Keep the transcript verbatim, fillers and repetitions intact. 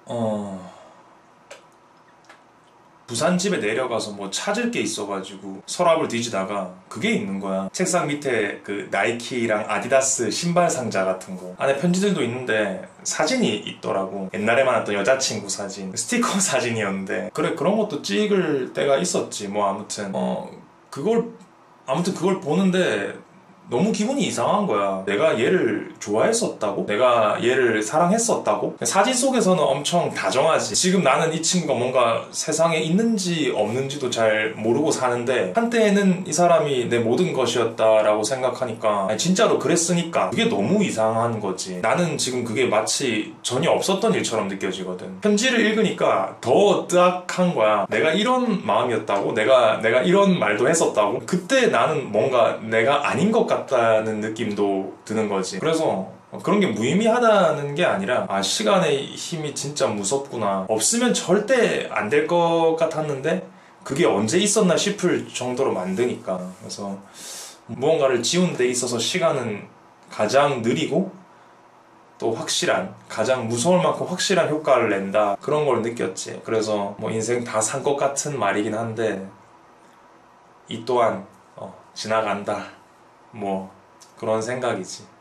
어... 부산 집에 내려가서 뭐 찾을 게 있어가지고 서랍을 뒤지다가 그게 있는 거야. 책상 밑에 그 나이키랑 아디다스 신발 상자 같은 거, 안에 편지들도 있는데 사진이 있더라고. 옛날에 만났던 여자친구 사진, 스티커 사진이었는데, 그래 그런 것도 찍을 때가 있었지. 뭐 아무튼 어 그걸 아무튼 그걸 보는데 너무 기분이 이상한 거야. 내가 얘를 좋아했었다고? 내가 얘를 사랑했었다고? 사진 속에서는 엄청 다정하지. 지금 나는 이 친구가 뭔가 세상에 있는지 없는지도 잘 모르고 사는데, 한때는 이 사람이 내 모든 것이었다라고 생각하니까, 아니, 진짜로 그랬으니까 그게 너무 이상한 거지. 나는 지금 그게 마치 전혀 없었던 일처럼 느껴지거든. 편지를 읽으니까 더 뜨악한 거야. 내가 이런 마음이었다고? 내가 내가 이런 말도 했었다고? 그때 나는 뭔가 내가 아닌 것 같아 같다는 느낌도 드는 거지. 그래서 그런 게 무의미하다는 게 아니라, 아, 시간의 힘이 진짜 무섭구나. 없으면 절대 안 될 것 같았는데 그게 언제 있었나 싶을 정도로 만드니까. 그래서 무언가를 지우는 데 있어서 시간은 가장 느리고 또 확실한, 가장 무서울 만큼 확실한 효과를 낸다, 그런 걸 느꼈지. 그래서 뭐 인생 다 산 것 같은 말이긴 한데, 이 또한 어, 지나간다, 뭐 그런 생각이지.